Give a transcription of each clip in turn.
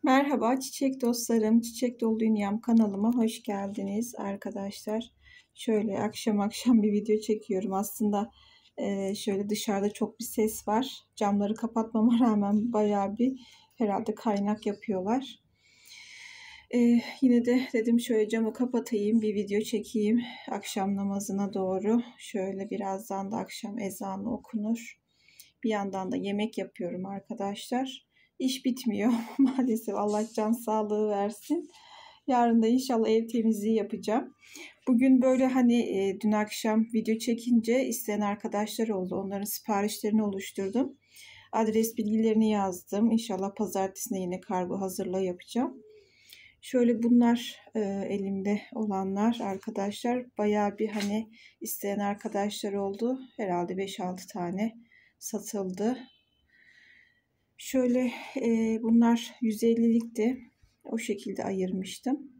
Merhaba çiçek dostlarım, Çiçek Dolu Dünyam kanalıma hoş geldiniz arkadaşlar. Şöyle akşam akşam bir video çekiyorum. Aslında şöyle dışarıda çok bir ses var. Camları kapatmama rağmen bayağı bir herhalde kaynak yapıyorlar. Yine de dedim şöyle camı kapatayım, bir video çekeyim akşam namazına doğru. Şöyle birazdan da akşam ezanı okunur. Bir yandan da yemek yapıyorum arkadaşlar. İş bitmiyor maalesef. Allah can sağlığı versin. Yarın da inşallah ev temizliği yapacağım. Bugün böyle dün akşam video çekince isteyen arkadaşlar oldu. Onların siparişlerini oluşturdum. Adres bilgilerini yazdım. İnşallah pazartesine yine kargo hazırlığı yapacağım. Şöyle bunlar elimde olanlar arkadaşlar. Bayağı bir isteyen arkadaşlar oldu. Herhalde 5-6 tane satıldı. Şöyle bunlar 150'likti. O şekilde ayırmıştım.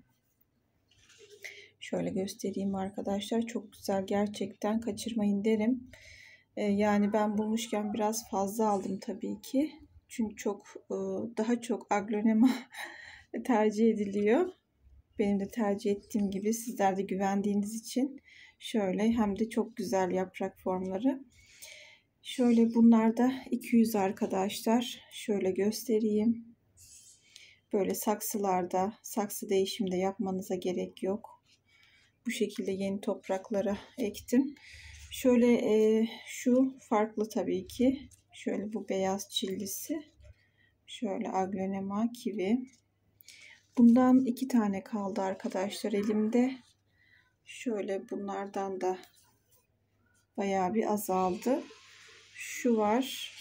Şöyle göstereyim arkadaşlar. Çok güzel, gerçekten kaçırmayın derim. Yani ben bulmuşken biraz fazla aldım tabii ki. Çünkü daha çok aglonema tercih ediliyor. Benim de tercih ettiğim gibi, sizler de güvendiğiniz için şöyle, hem de çok güzel yaprak formları. Şöyle bunlar da 200 arkadaşlar. Şöyle göstereyim. Böyle saksılarda, saksı değişimde yapmanıza gerek yok. Bu şekilde yeni topraklara ektim. Şöyle şu farklı tabii ki. Şöyle bu beyaz çillisi. Şöyle aglonema kivi. Bundan 2 tane kaldı arkadaşlar elimde. Şöyle bunlardan da bayağı bir azaldı. Şu var.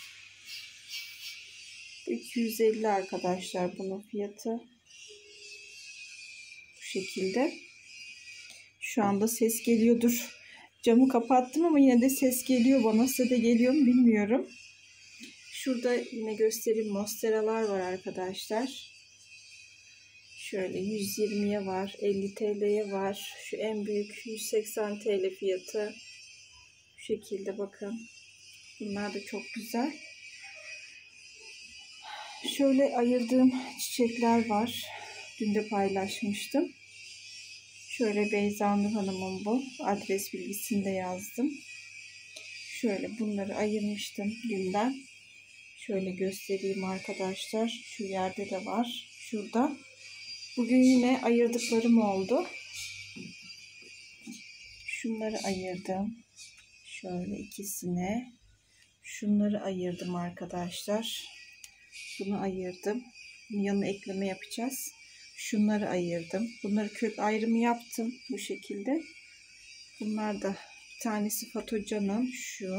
250 arkadaşlar bunun fiyatı. Bu şekilde. Şu anda ses geliyordur. Camı kapattım ama yine de ses geliyor bana. Size de geliyor mu bilmiyorum. Şurada yine göstereyim, monsteralar var arkadaşlar. Şöyle 120'ye var, 50 TL'ye var. Şu en büyük 180 TL fiyatı. Bu şekilde bakın. Bunlar da çok güzel. Şöyle ayırdığım çiçekler var. Dün de paylaşmıştım. Şöyle Beyza Nur Hanım'ın bu. Adres bilgisini de yazdım. Şöyle bunları ayırmıştım dünden. Şöyle göstereyim arkadaşlar. Şu yerde de var. Şurada. Bugün yine ayırdıklarım oldu. Şunları ayırdım. Şöyle ikisine. Şunları ayırdım arkadaşlar. Bunu ayırdım. Yanına ekleme yapacağız. Şunları ayırdım. Bunları kök ayrımı yaptım bu şekilde. Bunlar da bir tanesi Fatocan'ın şu.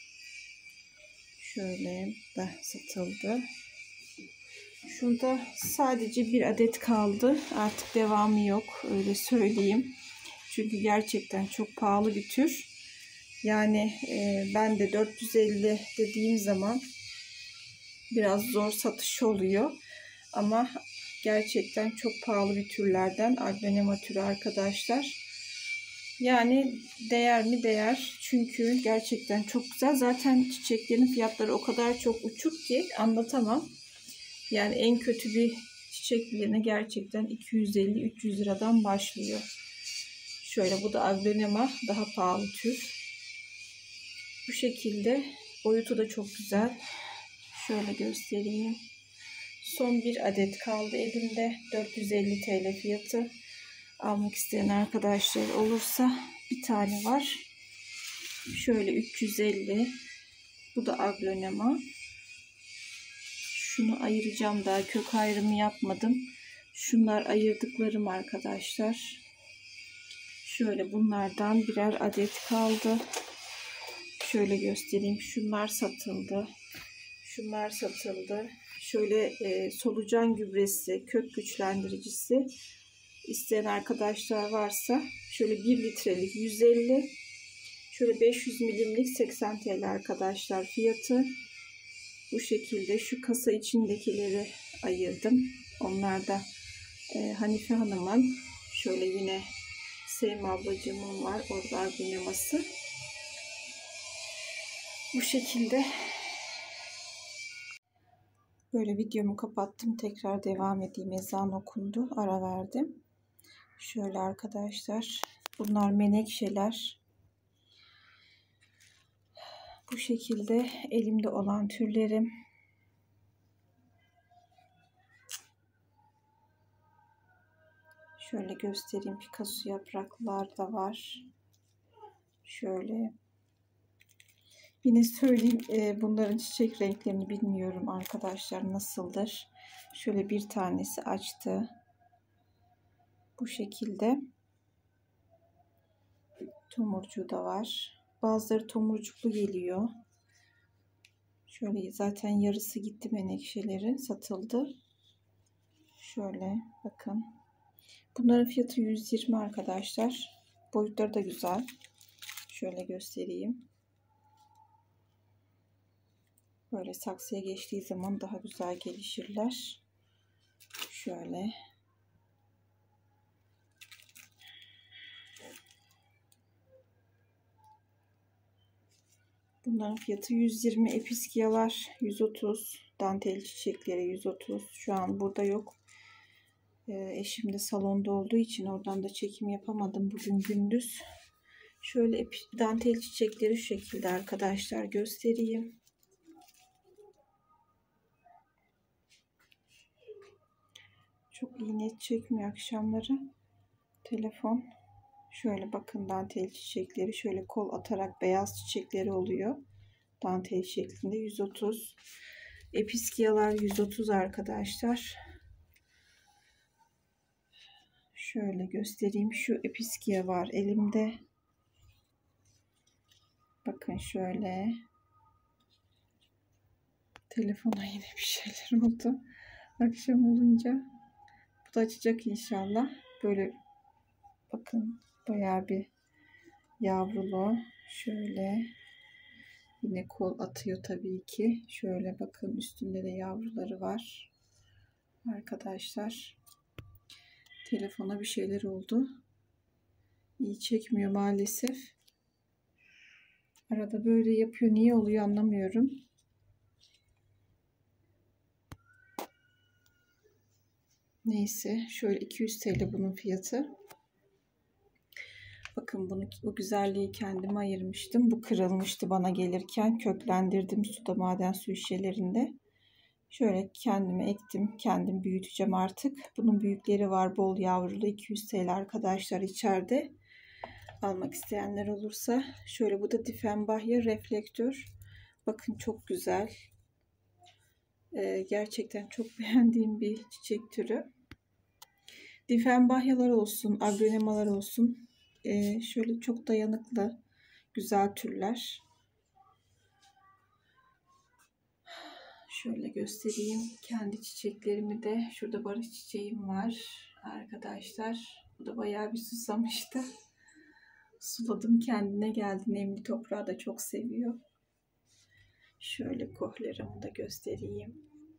Şöyle da satıldı. Şurada sadece bir adet kaldı. Artık devamı yok. Öyle söyleyeyim. Çünkü gerçekten çok pahalı bir tür. Yani ben de 450 dediğim zaman biraz zor satış oluyor. Ama gerçekten çok pahalı bir türlerden. Aglonema türü arkadaşlar. Yani değer mi? Değer. Çünkü gerçekten çok güzel. Zaten çiçeklerin fiyatları o kadar çok uçuk ki anlatamam. Yani en kötü bir çiçek birine gerçekten 250-300 liradan başlıyor. Şöyle bu da aglonema, daha pahalı tür. Bu şekilde boyutu da çok güzel. Şöyle göstereyim. Son bir adet kaldı elimde. 450 TL fiyatı. Almak isteyen arkadaşlar olursa bir tane var. Şöyle 350. Bu da aglonema. Şunu ayıracağım, daha kök ayrımı yapmadım. Şunlar ayırdıklarım arkadaşlar. Şöyle bunlardan birer adet kaldı. Şöyle göstereyim. Şunlar satıldı. Şunlar satıldı. Şöyle solucan gübresi, kök güçlendiricisi isteyen arkadaşlar varsa şöyle 1 litrelik 150, şöyle 500 milimlik 80 TL arkadaşlar fiyatı. Bu şekilde şu kasa içindekileri ayırdım. Onlar da Hanife Hanım'ın, şöyle yine Sevim ablacığımın var. Orada agloneması. Bu şekilde. Böyle videomu kapattım. Tekrar devam edeyim. Ezan okundu. Ara verdim. Şöyle arkadaşlar. Bunlar menekşeler. Bu şekilde elimde olan türlerim. Şöyle göstereyim. Picasso yapraklar da var. Şöyle. Yine söyleyeyim, bunların çiçek renklerini bilmiyorum arkadaşlar, nasıldır. Şöyle bir tanesi açtı. Bu şekilde. Tomurcuğu da var. Bazıları tomurcuklu geliyor. Şöyle zaten yarısı gitti menekşelerin, satıldı. Şöyle bakın. Bunların fiyatı 120 arkadaşlar. Boyutları da güzel. Şöyle göstereyim. Böyle saksıya geçtiği zaman daha güzel gelişirler. Şöyle. Bunların fiyatı 120, episkiyalar 130, dantel çiçekleri 130. Şu an burada yok. Eşim de salonda olduğu için oradan da çekim yapamadım bugün gündüz. Şöyle dantel çiçekleri şu şekilde arkadaşlar, göstereyim. Çok iyi net çekmiyor akşamları telefon. Şöyle bakın, dantel çiçekleri şöyle kol atarak beyaz çiçekleri oluyor. Dantel şeklinde 130. Episkiyalar 130 arkadaşlar. Şöyle göstereyim. Şu episkiya var elimde. Bakın şöyle. Telefona yine bir şeyler oldu. Akşam olunca. Bu da açacak inşallah. Böyle bakın, bayağı bir yavrulu. Şöyle. Yine kol atıyor tabii ki. Şöyle bakın, üstünde de yavruları var. Arkadaşlar. Telefona bir şeyler oldu. İyi çekmiyor maalesef. Arada böyle yapıyor. Niye oluyor anlamıyorum. Neyse. Şöyle 200 TL bunun fiyatı. Bakın bunu, bu güzelliği kendime ayırmıştım. Bu kırılmıştı bana gelirken. Köklendirdim suda, maden suyu şişelerinde. Şöyle kendime ektim. Kendim büyüteceğim artık. Bunun büyükleri var. Bol yavrulu. 200 TL arkadaşlar içeride. Almak isteyenler olursa. Şöyle, bu da Diffenbachia reflektör. Bakın çok güzel. Gerçekten çok beğendiğim bir çiçek türü. Diffenbachyalar olsun, aglonemalar olsun. Şöyle çok dayanıklı, güzel türler. Şöyle göstereyim kendi çiçeklerimi de. Şurada barış çiçeğim var arkadaşlar. Bu da bayağı bir susamıştı. Suladım, kendine geldi. Nemli toprağı da çok seviyor. Şöyle kohlerimi da göstereyim.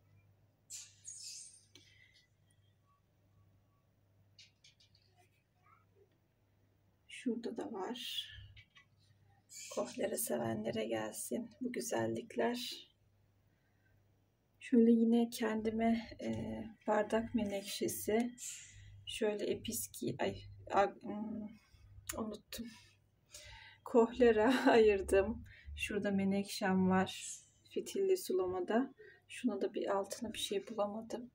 Şurada da var. Kohlere sevenlere gelsin bu güzellikler. Şöyle yine kendime bardak menekşesi. Şöyle unuttum. Kohlera ayırdım. Şurada menekşem var. Fitilli sulamada. Şuna da bir altına bir şey bulamadım.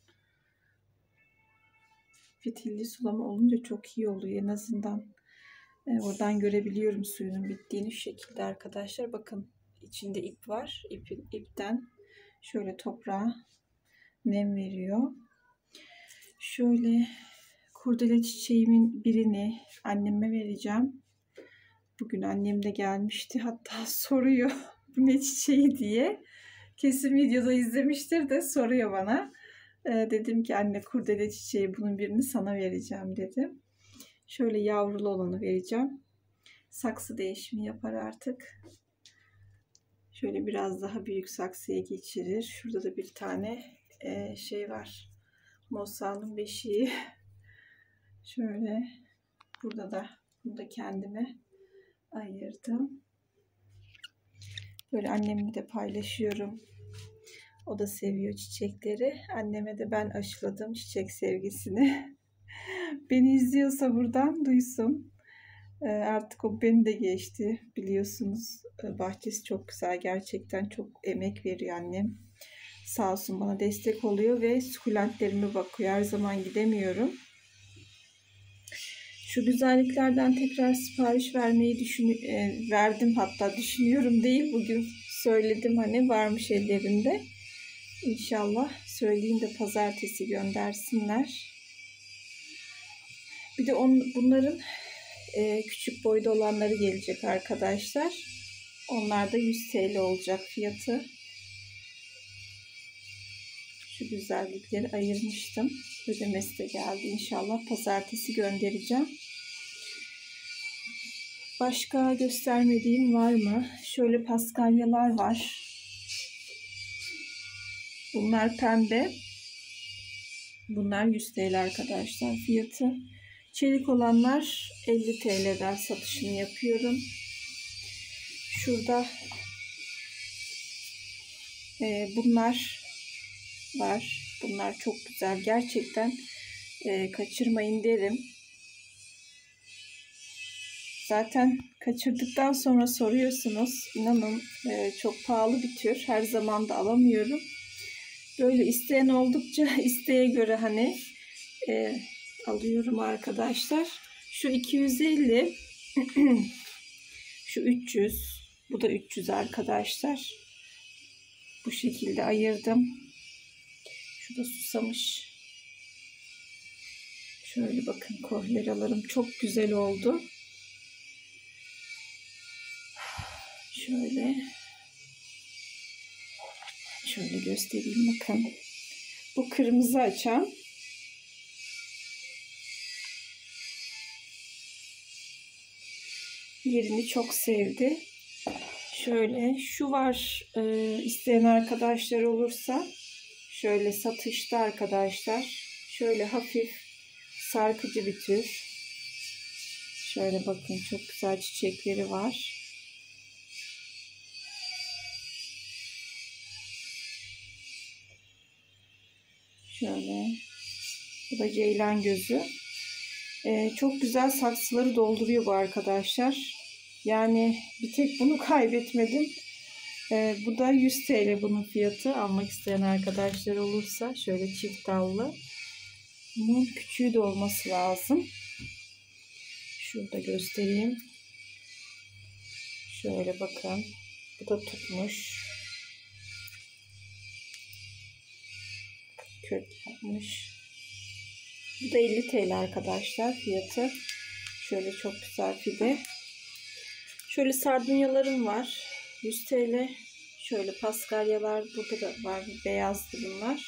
Fitilli sulama olunca çok iyi oluyor en azından. Oradan görebiliyorum suyunun bittiğini. Şu şekilde arkadaşlar. Bakın, içinde ip var. İpten şöyle toprağa nem veriyor. Şöyle kurdele çiçeğimin birini anneme vereceğim. Bugün annem de gelmişti. Hatta soruyor bu ne çiçeği diye. Kesin videoda izlemiştir de soruyor bana. Dedim ki anne, kurdele çiçeği, bunun birini sana vereceğim dedim. Şöyle yavrulu olanı vereceğim. Saksı değişimi yapar artık. Şöyle biraz daha büyük saksıya geçirir. Şurada da bir tane şey var. Mosal'ın beşiği. Şöyle burada da, bunu da kendime ayırdım. Böyle annemle de paylaşıyorum. O da seviyor çiçekleri. Anneme de ben aşıladım çiçek sevgisini. Beni izliyorsa buradan duysun. Artık o beni de geçti biliyorsunuz. Bahçesi çok güzel. Gerçekten çok emek veriyor annem. Sağ olsun bana destek oluyor ve sukulentlerime bakıyor. Her zaman gidemiyorum. Şu güzelliklerden tekrar sipariş vermeyi verdim, hatta düşünüyorum değil. Bugün söyledim hani varmış ellerinde. İnşallah söyleyeyim de pazartesi göndersinler. Bir de bunların küçük boyda olanları gelecek arkadaşlar. Onlar da 100 TL olacak fiyatı. Şu güzellikleri ayırmıştım. Ödemesi de geldi. İnşallah pazartesi göndereceğim. Başka göstermediğim var mı? Şöyle paskalyalar var. Bunlar pembe. Bunlar 100 TL arkadaşlar fiyatı. Çelik olanlar 50 TL'den satışını yapıyorum. Şurada bunlar var. Bunlar çok güzel. Gerçekten kaçırmayın derim. Zaten kaçırdıktan sonra soruyorsunuz. İnanın çok pahalı bir tür. Her zaman da alamıyorum. Böyle isteyen oldukça isteğe göre hani alıyorum arkadaşlar. Şu 250, şu 300, bu da 300 arkadaşlar. Bu şekilde ayırdım. Şu da susamış. Şöyle bakın, kohleralarım çok güzel oldu. Şöyle göstereyim bakın. Bu kırmızı açan. Yerini çok sevdi. Şöyle şu var, isteyen arkadaşlar olursa şöyle satışta arkadaşlar. Şöyle hafif sarkıcı bir tür. Şöyle bakın, çok güzel çiçekleri var. Şöyle. Bu da ceylan gözü. Çok güzel saksıları dolduruyor bu arkadaşlar. Yani bir tek bunu kaybetmedim. Bu da 100 TL bunun fiyatı. Almak isteyen arkadaşlar olursa şöyle çift dallı. Bunun küçüğü de olması lazım. Şurada göstereyim. Şöyle bakın. Bu da tutmuş. Kök yapmış. Bu da 50 TL arkadaşlar fiyatı. Şöyle çok güzel fide. Şöyle sardunyalarım var. 100 TL. Şöyle paskalyalar burada da var. Beyazdı bunlar.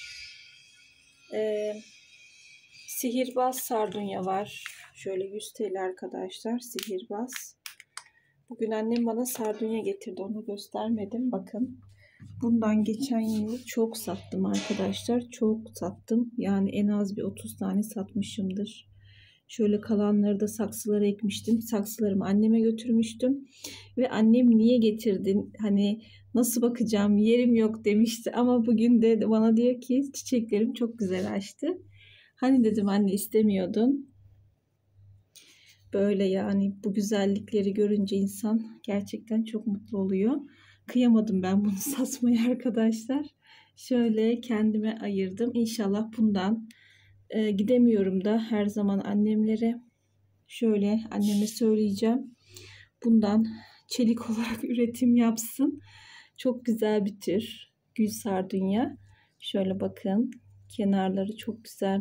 Sihirbaz sardunya var. Şöyle 100 TL arkadaşlar. Sihirbaz. Bugün annem bana sardunya getirdi. Onu göstermedim. Bakın. Bundan geçen yıl çok sattım arkadaşlar. Çok sattım. Yani en az bir 30 tane satmışımdır. Şöyle kalanları da saksılara ekmiştim. Saksılarımı anneme götürmüştüm. Ve annem niye getirdin? Hani nasıl bakacağım? Yerim yok demişti. Ama bugün de bana diyor ki çiçeklerim çok güzel açtı. Hani dedim anne, istemiyordun. Böyle yani bu güzellikleri görünce insan gerçekten çok mutlu oluyor. Kıyamadım ben bunu satmaya arkadaşlar. Şöyle kendime ayırdım. İnşallah bundan gidemiyorum da her zaman annemlere. Şöyle anneme söyleyeceğim. Bundan çelik olarak üretim yapsın. Çok güzel bir tür. Gül sardunya. Şöyle bakın. Kenarları çok güzel.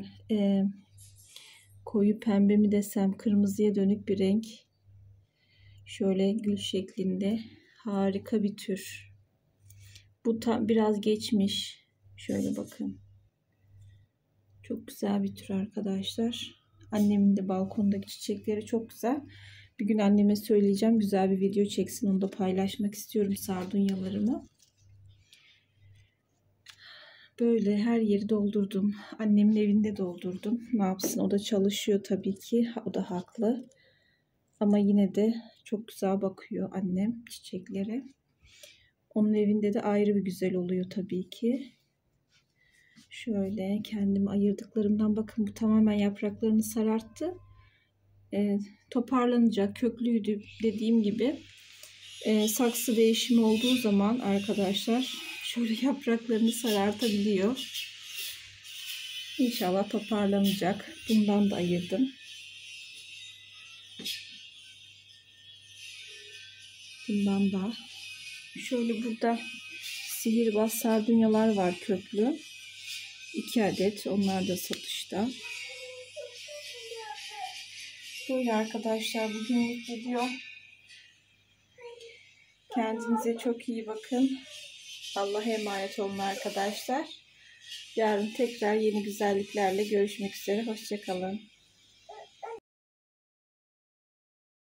Koyu pembe mi desem, kırmızıya dönük bir renk. Şöyle gül şeklinde. Harika bir tür. Bu biraz geçmiş. Şöyle bakın. Çok güzel bir tür arkadaşlar. Annemin de balkondaki çiçekleri çok güzel. Bir gün anneme söyleyeceğim, güzel bir video çeksin. Onu da paylaşmak istiyorum, sardunyalarımı. Böyle her yeri doldurdum. Annemin evinde doldurdum. Ne yapsın? O da çalışıyor tabii ki. O da haklı. Ama yine de çok güzel bakıyor annem çiçeklere. Onun evinde de ayrı bir güzel oluyor tabii ki. Şöyle kendim ayırdıklarımdan bakın, bu tamamen yapraklarını sararttı. Toparlanacak, köklüydü dediğim gibi. Saksı değişimi olduğu zaman arkadaşlar şöyle yapraklarını sarartabiliyor. İnşallah toparlanacak. Bundan da ayırdım. Bundan da. Şöyle burada sihirbaz sardunyalar var, köklü. 2 adet. Onlar da satışta. Böyle arkadaşlar bugünlük video. Kendinize çok iyi bakın. Allah'a emanet olun arkadaşlar. Yarın tekrar yeni güzelliklerle görüşmek üzere. Hoşça kalın.